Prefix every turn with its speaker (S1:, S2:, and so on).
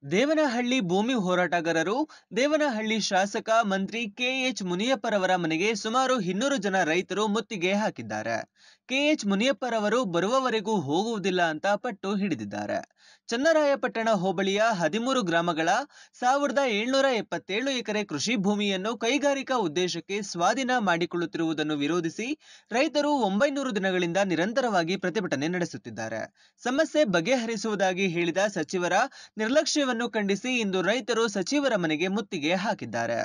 S1: ದೇವನಹಳ್ಳಿ ಭೂಮಿ ಹೋರಾಟಗಾರರು ದೇವನಹಳ್ಳಿ ಶಾಸಕ ಮಂತ್ರಿ ಕೆಎಚ್ ಮುನಿಯಪ್ಪರವರ ಮನೆಗೆ ಸುಮಾರು 200 ಜನ ರೈತರು ಮುತ್ತಿಗೆ ಹಾಕಿದ್ದಾರೆ. ಕೆಎಚ್ ಮುನಿಯಪ್ಪರವರು ಬರುವವರೆಗೂ ಹೋಗುವುದಿಲ್ಲ ಅಂತ ಪಟ್ಟು ಹಿಡಿದಿದ್ದಾರೆ. ಚನ್ನರಾಯಪಟ್ಟಣ ಹೋಬಳಿಯ 13 ಗ್ರಾಮಗಳ 1777 ಎಕರೆ ಕೃಷಿ ಭೂಮಿಯನ್ನು ಕೈಗಾರಿಕಾ ಉದ್ದೇಶಕ್ಕೆ ಸ್ವಾಧೀನ ಮಾಡಿಕೊಳ್ಳುತ್ತಿರುವುದನ್ನು ವಿರೋಧಿಸಿ ರೈತರು 900 ದಿನಗಳಿಂದ ನಿರಂತರವಾಗಿ ಪ್ರತಿಭಟನೆ ನಡೆಸುತ್ತಿದ್ದಾರೆ. ಸಮಸ್ಯೆ ಬಗೆಹರಿಸುವುದಾಗಿ ಹೇಳಿದ ಸಚಿವರ ನಿರ್ಲಕ್ಷ್ಯವನ್ನು ಖಂಡಿಸಿ ಇಂದು ರೈತರು ಸಚಿವರ ಮನೆಗೆ ಮುತ್ತಿಗೆ ಹಾಕಿದ್ದಾರೆ.